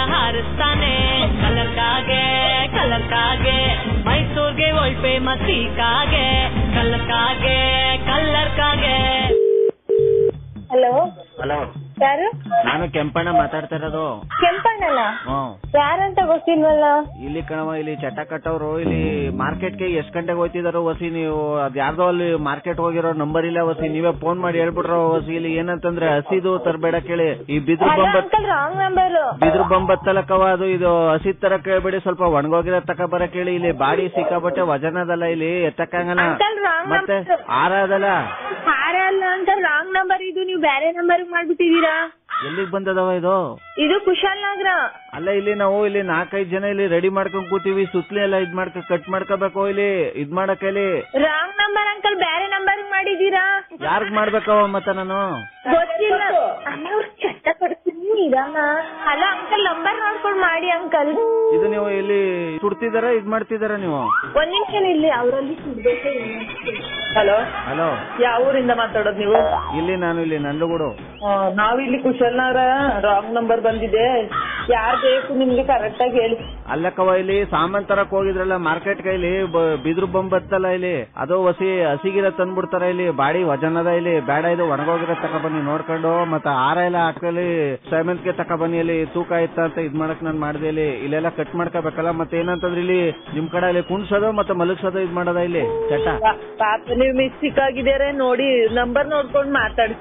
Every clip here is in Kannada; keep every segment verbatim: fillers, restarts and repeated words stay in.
ಹಾರಿಸ್ತಾನೆ ಕಲರ್ ಕಾಗೆ ಕಲರ್ ಕಾಗೆ ಮೈಸೂರ್ಗೆ ಒಳ್ಳೆ ಮಸಿ ಕಾಗೆ ಕಲರ್ ಕಾಗೆ ಕಲರ್ ಕಾಗೆ. ಹಲೋ ಹಲೋ ಯಾರು? ನಾನು ಕೆಂಪಣ್ಣ ಮಾತಾಡ್ತಾ ಇರೋದು. ಕೆಂಪಣ್ಣನ? ಹ್ಮ್. ಯಾರಂತ ಗೊತ್ತಿಲ್ವಲ್ಲ. ಇಲ್ಲಿ ಕಣವ, ಇಲ್ಲಿ ಚಟ ಕಟ್ಟವ್ರು. ಇಲ್ಲಿ ಮಾರ್ಕೆಟ್ಗೆ ಎಷ್ಟ್ ಗಂಟೆಗೆ ಹೋಯ್ತಿದಾರೋ ವಸಿ, ನೀವು ಅದ್ ಯಾರ್ದೋ ಅಲ್ಲಿ ಮಾರ್ಕೆಟ್ ಹೋಗಿರೋ ನಂಬರ್ ಇಲ್ಲ ವಸಿ, ನೀವೇ ಫೋನ್ ಮಾಡಿ ಹೇಳ್ಬಿಟ್ರೋ ವಸಿ. ಇಲ್ಲಿ ಏನಂತಂದ್ರೆ ಹಸಿದು ತರಬೇಡ ಕೇಳಿ, ಈ ಬಿದ್ರು ಬಂಬತ್ ರಾಂಗ್ ನಂಬರ್ ಬಿದ್ರು ಬಂಬತ್ತಲಕ್ಕವ ಅದು. ಇದು ಹಸಿದ್ ತರ ಕೇಳ್ಬೇಡಿ, ಸ್ವಲ್ಪ ಒಣಗೋಗಿರೋ ತಕ ಬರ ಕೇಳಿ. ಇಲ್ಲಿ ಬಾಡಿ ಸಿಕ್ಕಾಬಟ್ಟೆ ವಜನದಲ್ಲ, ಇಲ್ಲಿ ಎತ್ತಕ್ಕಂಗನ ಮತ್ತೆ ಆರದಲ್ಲ ಹಾರ ಅಲ್ಲ ಅಂತ ರಾಂಗ್ ನಂಬರ್. ಇದು ನೀವು ಬೇರೆ ನಂಬರ್ ಮಾಡ್ಬಿಟ್ಟಿದೀರಾ. ಎಲ್ಲಿಗ್ ಬಂದದವ ಇದು? ಇದು ಕುಶಾಲ್ ನಗರ. ಅಲ್ಲ, ಇಲ್ಲಿ ನಾವು ಇಲ್ಲಿ ನಾಲ್ಕೈದು ಜನ ಇಲ್ಲಿ ರೆಡಿ ಮಾಡ್ಕೊಂಡ್ ಕೂತೀವಿ. ಸುತ್ಲಿ ಎಲ್ಲ ಇದ್ ಮಾಡ್ಕ ಕಟ್ ಮಾಡ್ಕೋಬೇಕು. ಇಲ್ಲಿ ಇದ್ ಮಾಡಕ್ ಇಲ್ಲಿ ರಾಂಗ್ ನಂಬರ್ ಅಂಕಲ್, ಬೇರೆ ನಂಬರ್ ಮಾಡಿದೀರಾ. ಯಾರ್ಗ್ ಮಾಡ್ಬೇಕವ ಮತ್ತೆ ನಾನು? ಗೊತ್ತಿಲ್ಲ. ಚಟ್ಟ ಕೊಡ್ತೀನಿ ಇರಮ್ಮ. ಹಲೋ ಅಂಕಲ್, ನಂಬರ್ ನೋಡ್ಕೊಂಡು ಮಾಡಿ ಅಂಕಲ್. ಇದು ನೀವು ಇಲ್ಲಿ ಸುಡ್ತಿದಾರ ಇದ್ ಮಾಡ್ತಿದಾರ ನೀವು? ಒಂದ್ ನಿಮಿಷ ಇಲ್ಲಿ ಅವರಲ್ಲಿ ಸುಡ್ಬೇಕು. ಹಲೋ ಹಲೋ, ಯಾವ ಊರಿಂದ ಮಾತಾಡೋದು ನೀವು? ಇಲ್ಲಿ ನಾನು ಇಲ್ಲಿ ನಂದಗೂಡು. ನಾವಿಲ್ಲಿ ಕುಶಲ್ನಗರ. ರಾಂಗ್ ನಂಬರ್ ಬಂದಿದೆ. ಯಾರ್ ಬೇಕು ನಿಮ್ಗೆ ಕರೆಕ್ಟ್ ಆಗಿ ಹೇಳಿ. ಅಲ್ಲಕ್ಕವ, ಇಲ್ಲಿ ಸಾಮಾನ್ ತರಕ್ ಹೋಗಿದ್ರಲ್ಲ ಮಾರ್ಕೆಟ್ ಕೈಲಿ ಬಿದ್ರು ಬಂಬತ್ತಲ್ಲ, ಇಲ್ಲಿ ಅದು ಹಸಿ ಹಸಿಗಿರ ತಂದ್ಬಿಡ್ತಾರ. ಇಲ್ಲಿ ಬಾಡಿ ವಜನದ, ಇಲ್ಲಿ ಬೇಡ ಇದು ಒಣಗೋಗಿರೋ ತಕ ಬನ್ನಿ ನೋಡ್ಕೊಂಡು. ಮತ್ತೆ ಆರ ಎಲ್ಲ ಹಾಕಲಿ ಸೇವಂತಿಗೆ ತಕ ಬನ್ನಿ. ಅಲ್ಲಿ ತೂಕ ಇತ್ತ ಅಂತ ಇದ್ ಮಾಡಕ್ ನಾನ್ ಮಾಡ್ದೆ. ಇಲ್ಲಿ ಇಲ್ಲೆಲ್ಲ ಕಟ್ ಮಾಡ್ಕೋಬೇಕಲ್ಲ. ಮತ್ತೆ ಏನಂತಂದ್ರೆ ಇಲ್ಲಿ ನಿಮ್ ಕಡೆ ಇಲ್ಲಿ ಕುಣ್ಸೋದು ಮತ್ತೆ ಮಲಗ್ಸೋದು ಇದ್ ಮಾಡೋದ ಇಲ್ಲಿ ಚಟ. ಪಾಪ ನೀವು ಮಿಸ್ಟೇಕ್ ಆಗಿದ್ದಾರೆ ನೋಡಿ, ನಂಬರ್ ನೋಡ್ಕೊಂಡು ಮಾತಾಡಿ.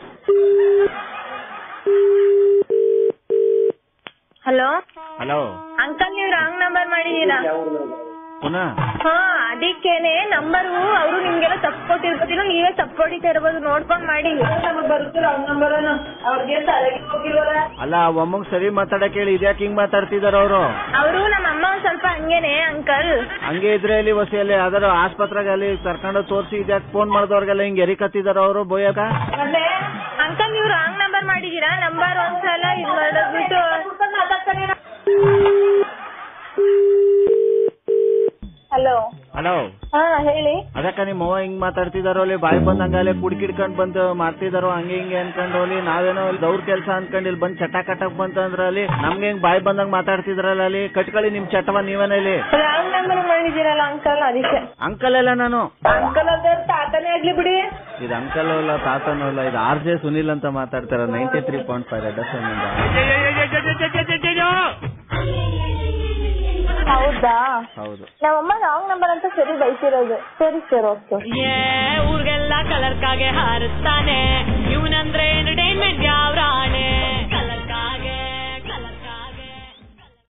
ಹಲೋ ಹಲೋ ಅಂಕಲ್, ನೀವು ರಾಂಗ್ ನಂಬರ್ ಮಾಡಿದೀರಾ ಪುನಃ? ಹಾ, ಅದಕ್ಕೇನೆ ನಂಬರು ಅವರು ನಿಮ್ಗೆಲ್ಲ ತಪ್ಪು ಕೊಟ್ಟಿರ್ಬೋದಿಲ್ಲ, ನೀವೇ ತಪ್ಪು ಕೊಡಿತಾ ಇರ್ಬೋದು. ನೋಡ್ಕೊಂಡ್ ಮಾಡಿ. ಬರುತ್ತೆ ರಾಂಗ್ ನಂಬರ್. ಅವ್ರಿಗೆ ತಲೆಗೆ ಹೋಗಿಲ್ವಲ್ಲ. ಅಲ್ಲ, ಒಮ್ಮಗ್ ಸರಿ ಮಾತಾಡಕ್ ಹೇಳಿ. ಇದ್ಯಾಕೆ ಹಿಂಗ್ ಮಾತಾಡ್ತಿದಾರ ಅವರು? ಅವರು ನಮ್ಮ ಅಮ್ಮ ಒಂದ್ ಸ್ವಲ್ಪ ಹಂಗೇನೆ ಅಂಕಲ್. ಹಂಗೆ ಇದ್ರೆ ಇಲ್ಲಿ ವಸಿಯಲ್ಲಿ ಯಾವ್ದಾರು ಆಸ್ಪತ್ರೆಗೆ ಅಲ್ಲಿ ಕರ್ಕೊಂಡು ತೋರಿಸಿ ಇದ್ಯಾಕೆ ಫೋನ್ ಮಾಡಿದವ್ರಿಗೆಲ್ಲ ಹಿಂಗ್ ಎರಿಕತ್ತಿದಾರ ಅವರು ಬೋಯಕ? ಅಂಕಲ್, ನೀವು ರಾಂಗ್ ನಂಬರ್ ಮಾಡಿದೀರಾ. ನಂಬರ್ ಒಂದ್ಸಲ ಇದ್ ಮಾಡಿದ್ಬಿಟ್ಟು ಹಲೋ ಹಲೋ. ಹಾ ಹೇಳಿ. ಅದಕ್ಕ ನಿಮ್ಮ ಅವ್ವ ಹಿಂಗ್ ಮಾತಾಡ್ತಿದಾರೋ ಅಲ್ಲಿ, ಬಾಯಿ ಬಂದಂಗ ಅಲ್ಲಿ ಕುಡ್ಕಿಡ್ಕೊಂಡ್ ಬಂದ್ ಮಾಡ್ತಿದಾರೋ ಹಂಗೆ ಹಿಂಗೆ ಅನ್ಕೊಂಡು. ಅಲ್ಲಿ ನಾವೇನೋ ಇಲ್ಲಿ ದೌರ್ ಕೆಲ್ಸ ಅನ್ಕೊಂಡು ಇಲ್ಲಿ ಬಂದ್ ಚಟ ಕಟ್ಟಕ್ ಬಂತಂದ್ರ ಅಲ್ಲಿ ನಮ್ಗೆ ಹೆಂಗ್ ಬಾಯಿ ಬಂದಂಗ್ ಮಾತಾಡ್ತಿದ್ರಲ್ಲ. ಅಲ್ಲಿ ಕಟ್ಕೊಳ್ಳಿ ನಿಮ್ ಚಟವ ನೀವೇನ ಇಲ್ಲಿ. ರಾಂಗ್ ನಂಬರ್ ಮಾಡಿದೀರಲ್ಲ ಅಂಕಲ್, ಅದಕ್ಕೆ. ಅಂಕಲ್ ಎಲ್ಲ ನಾನು ಅಂಕಲ್ ಅದ್ರ ತಾತನೇ ಆಗ್ಲಿ ಬಿಡಿ. ಇದು ಅಂಕಲ್ ಇಲ್ಲ ತಾತನೂ ಇಲ್ಲ, ಇದು ಆರ್ ಜೆ ಸುನಿಲ್ ಅಂತ ಮಾತಾಡ್ತಾರ. Ninety three point five red FM ಎಂ ಇಂದ. ಹೌದಾ? ಹೌದು. ನಮ್ಮಮ್ಮ ರಾಂಗ್ ನಂಬರ್ ಅಂತ ಸರಿ ಬೈತಿರೋದು. ಸರಿ ಸರ್, ಓಕೆ. ಊರ್ಗೆಲ್ಲ ಕಲರ್ ಕಾಗೆ ಹಾರಿಸ್ತಾನೆ, ಇವನಂದ್ರೆ ಎಂಟರ್ಟೈನ್ಮೆಂಟ್ ಯಾವ ರಾಣೆ.